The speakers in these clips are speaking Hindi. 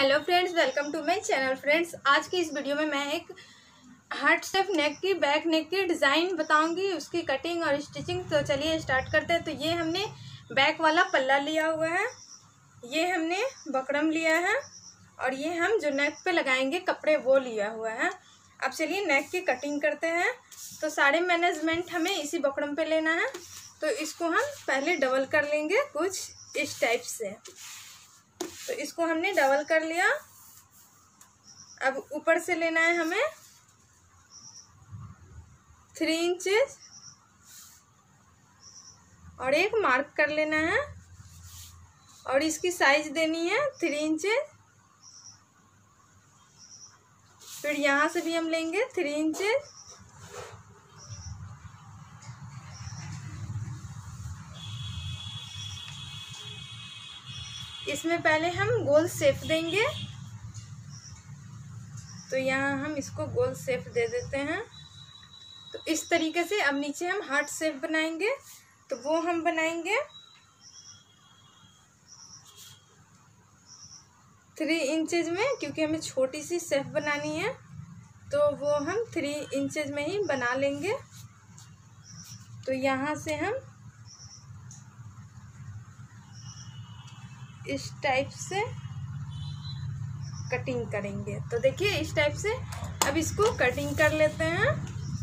Hello friends, welcome to my channel. Friends, आज की इस वीडियो में मैं एक हार्ट शेप नेक की बैक नेक की डिज़ाइन बताऊंगी, उसकी कटिंग और स्टिचिंग। तो चलिए स्टार्ट करते हैं। तो ये हमने बैक वाला पल्ला लिया हुआ है, ये हमने बकरम लिया है और ये हम जो नेक पे लगाएंगे कपड़े वो लिया हुआ है। अब चलिए नेक की कटिंग करते हैं। तो सारे मैनेजमेंट हमें इसी बकरम पे लेना है। तो इसको हम पहले डबल कर लेंगे कुछ इस टाइप से। तो इसको हमने डबल कर लिया। अब ऊपर से लेना है हमें 3 इंचेस और एक मार्क कर लेना है और इसकी साइज देनी है 3 इंचेस। फिर यहाँ से भी हम लेंगे 3 इंचेस। इसमें पहले हम गोल शेप देंगे, तो यहाँ हम इसको गोल शेप दे देते हैं। तो इस तरीके से अब नीचे हम हार्ट शेप बनाएंगे, तो वो हम बनाएंगे 3 इंचेस में, क्योंकि हमें छोटी सी शेप बनानी है तो वो हम 3 इंचेस में ही बना लेंगे। तो यहाँ से हम इस टाइप से कटिंग करेंगे। तो देखिए इस टाइप से अब इसको कटिंग कर लेते हैं।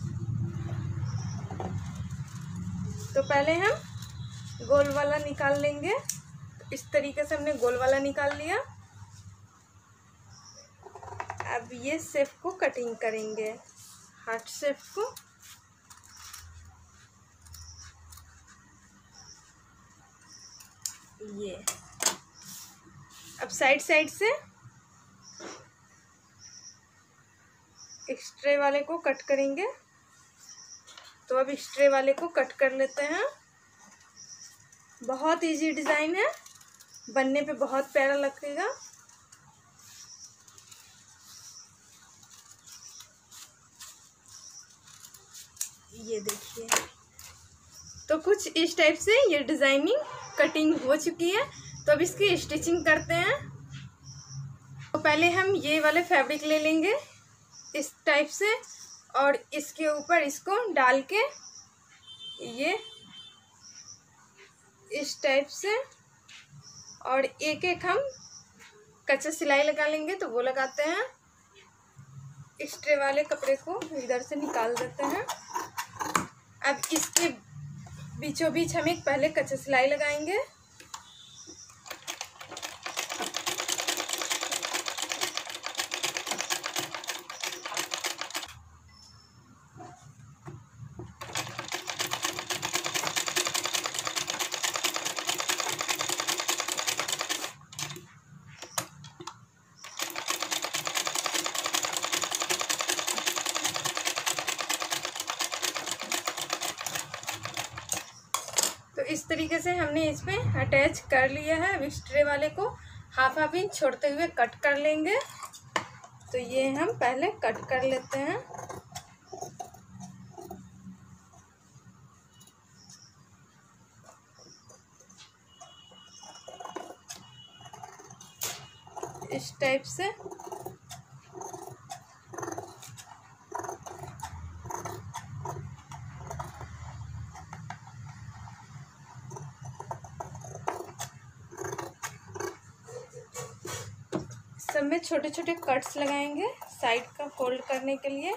तो पहले हम गोल वाला निकाल लेंगे। इस तरीके से हमने गोल वाला निकाल लिया। अब ये शेप को कटिंग करेंगे, हार्ट शेप को। ये अब साइड से एक्स्ट्रे वाले को कट करेंगे। तो अब एक्स्ट्रे वाले को कट कर लेते हैं। बहुत इजी डिज़ाइन है, बनने पे बहुत प्यारा लगेगा। ये देखिए, तो कुछ इस टाइप से ये डिज़ाइनिंग कटिंग हो चुकी है। तो अब इसकी स्टिचिंग करते हैं। तो पहले हम ये वाले फैब्रिक ले लेंगे इस टाइप से और इसके ऊपर इसको डाल के ये इस टाइप से और एक एक हम कच्चा सिलाई लगा लेंगे। तो वो लगाते हैं। एक्स्ट्रे वाले कपड़े को इधर से निकाल देते हैं। अब इसके बीचों बीच हम एक पहले कच्चा सिलाई लगाएंगे। तो इस तरीके से हमने इसमें अटैच कर लिया है। अब एक्स्ट्रे वाले को हाफ इंच छोड़ते हुए कट कर लेंगे। तो ये हम पहले कट कर लेते हैं। इस टाइप से सब में छोटे छोटे कट्स लगाएंगे साइड का फोल्ड करने के लिए।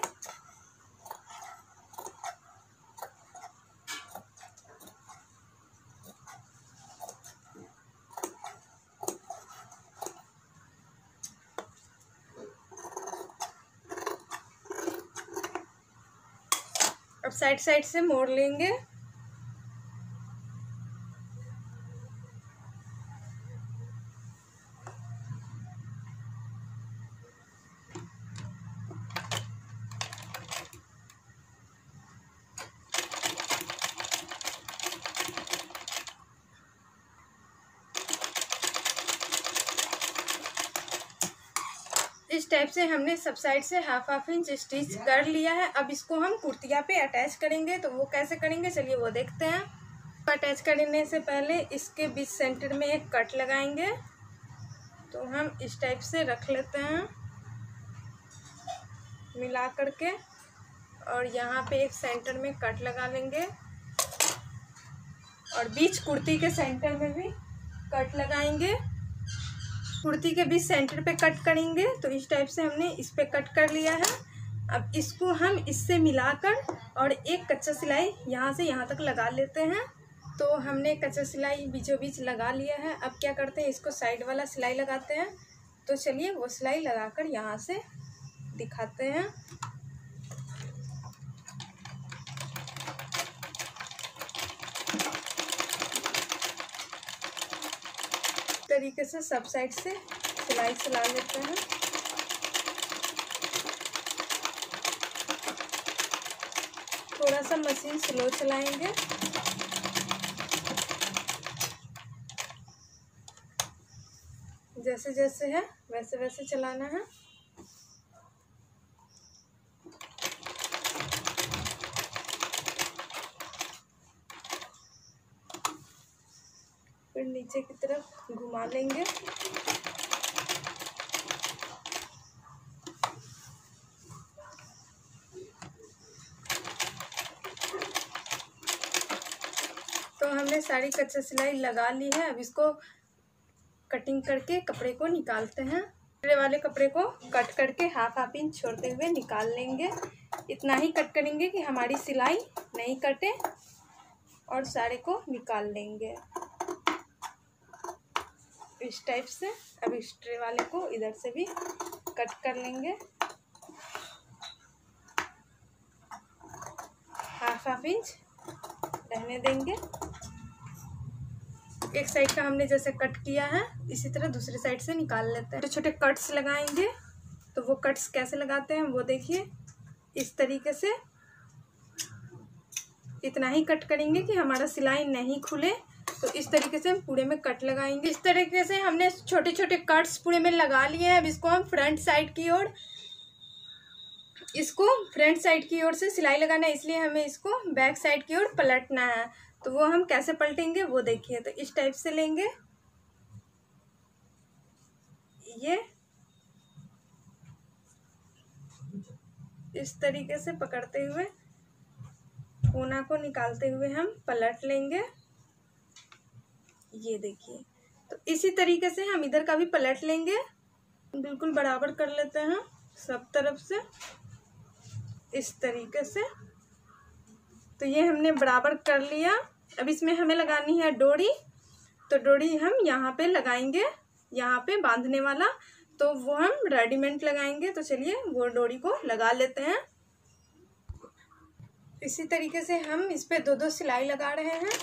अब साइड से मोड़ लेंगे। इस टाइप से हमने सब साइड से हाफ इंच स्टिच कर लिया है। अब इसको हम कुर्तिया पे अटैच करेंगे। तो वो कैसे करेंगे चलिए वो देखते हैं। अटैच करने से पहले इसके बीच सेंटर में एक कट लगाएंगे। तो हम इस टाइप से रख लेते हैं मिला करके, और यहाँ पे एक सेंटर में कट लगा लेंगे और बीच कुर्ती के सेंटर में भी कट लगाएंगे। कुर्ती के बीच सेंटर पे कट करेंगे। तो इस टाइप से हमने इस पे कट कर लिया है। अब इसको हम इससे मिलाकर और एक कच्चा सिलाई यहाँ से यहाँ तक लगा लेते हैं। तो हमने कच्चा सिलाई बीचों बीच लगा लिया है। अब क्या करते हैं, इसको साइड वाला सिलाई लगाते हैं। तो चलिए वो सिलाई लगाकर यहाँ से दिखाते हैं। तरीके से सब साइड से सिलाई चला लेते हैं। थोड़ा सा मशीन स्लो चलाएंगे। जैसे जैसे है वैसे वैसे चलाना है। फिर नीचे की तरफ घुमा लेंगे। तो हमने सारी कच्चा सिलाई लगा ली है। अब इसको कटिंग करके कपड़े को निकालते हैं। कपड़े वाले कपड़े को कट करके हाफ इंच छोड़ते हुए निकाल लेंगे। इतना ही कट करेंगे कि हमारी सिलाई नहीं कटे, और सारे को निकाल लेंगे इस टाइप से। अब इस ट्रे वाले को इधर से भी कट कर लेंगे। हाफ इंच रहने देंगे। एक साइड का हमने जैसे कट किया है इसी तरह दूसरी साइड से निकाल लेते हैं। छोटे छोटे कट्स लगाएंगे। तो वो कट्स कैसे लगाते हैं वो देखिए। इस तरीके से इतना ही कट करेंगे कि हमारा सिलाई नहीं खुले। तो इस तरीके से हम पूरे में कट लगाएंगे। इस तरीके से हमने छोटे छोटे कट्स पूरे में लगा लिए हैं। अब इसको हम फ्रंट साइड की ओर से सिलाई लगाना है, इसलिए हमें इसको बैक साइड की ओर पलटना है। तो वो हम कैसे पलटेंगे वो देखिए। तो इस टाइप से लेंगे, ये इस तरीके से पकड़ते हुए कोना को निकालते हुए हम पलट लेंगे। ये देखिए। तो इसी तरीके से हम इधर का भी पलट लेंगे। बिल्कुल बराबर कर लेते हैं सब तरफ से इस तरीके से। तो ये हमने बराबर कर लिया। अब इसमें हमें लगानी है डोरी। तो डोरी हम यहाँ पे लगाएंगे, यहाँ पे बांधने वाला। तो वो हम रेडीमेड लगाएंगे। तो चलिए वो डोरी को लगा लेते हैं। इसी तरीके से हम इस पे दो सिलाई लगा रहे हैं।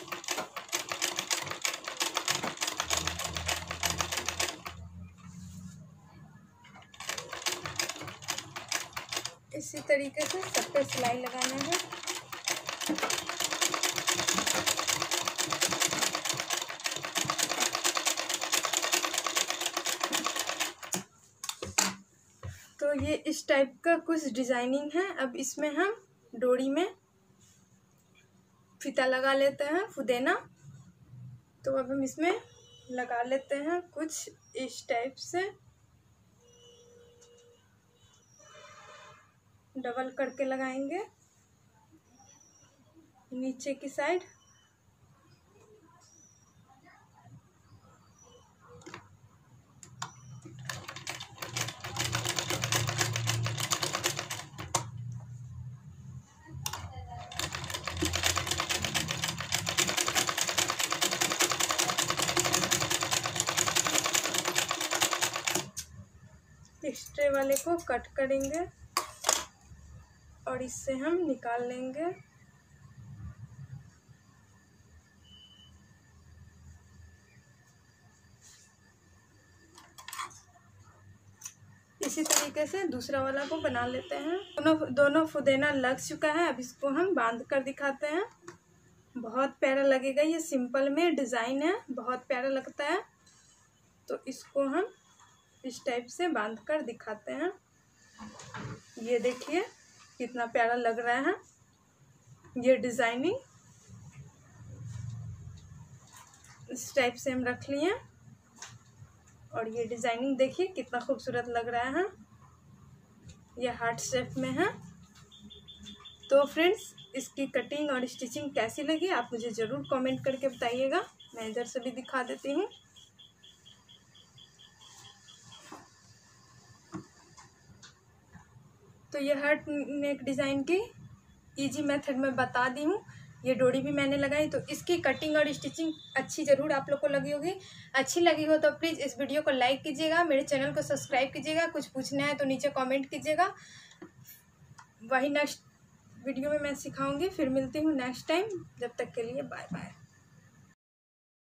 इसी तरीके से सब पे सिलाई लगाना है। तो ये इस टाइप का कुछ डिजाइनिंग है। अब इसमें हम डोरी में फीता लगा लेते हैं, फुदेना। तो अब हम इसमें लगा लेते हैं कुछ इस टाइप से, डबल करके लगाएंगे नीचे की साइड। एक्स्ट्रे वाले को कट करेंगे और इससे हम निकाल लेंगे। इसी तरीके से दूसरा वाला को बना लेते हैं। दोनों फुदेना लग चुका है। अब इसको हम बांध कर दिखाते हैं। बहुत प्यारा लगेगा। ये सिंपल में डिज़ाइन है, बहुत प्यारा लगता है। तो इसको हम इस टाइप से बांध कर दिखाते हैं। ये देखिए कितना प्यारा लग रहा है ये डिज़ाइनिंग। इस टाइप से हम रख लिए। और ये डिज़ाइनिंग देखिए कितना खूबसूरत लग रहा है। ये हार्ट शेप में है। तो फ्रेंड्स इसकी कटिंग और स्टिचिंग कैसी लगी आप मुझे ज़रूर कमेंट करके बताइएगा। मैं इधर से भी दिखा देती हूँ। तो ये हार्ट नेक डिज़ाइन की इजी मेथड में बता दी हूँ। ये डोरी भी मैंने लगाई। तो इसकी कटिंग और स्टिचिंग अच्छी ज़रूर आप लोग को लगी होगी। अच्छी लगी हो तो प्लीज़ इस वीडियो को लाइक कीजिएगा, मेरे चैनल को सब्सक्राइब कीजिएगा। कुछ पूछना है तो नीचे कमेंट कीजिएगा। वही नेक्स्ट वीडियो में मैं सिखाऊंगी। फिर मिलती हूँ नेक्स्ट टाइम। जब तक के लिए बाय बाय।